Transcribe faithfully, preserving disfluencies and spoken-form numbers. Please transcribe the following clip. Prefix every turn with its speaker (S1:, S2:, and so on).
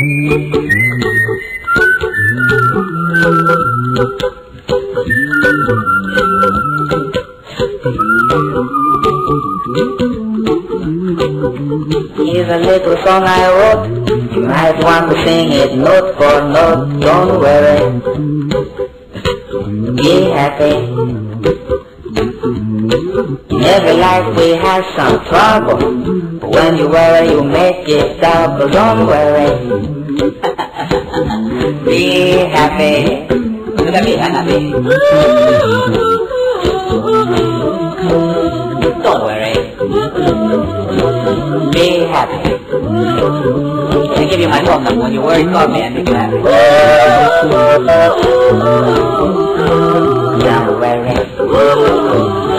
S1: Here's a little song I wrote. You might want to sing it note for note. Don't worry, be happy. In every life we have some trouble, but when you worry you make it double. Don't worry, be happy. Look at me, happy. Don't worry, be happy. I'll give you my phone number. When you worry, call me and make you happy. Don't worry.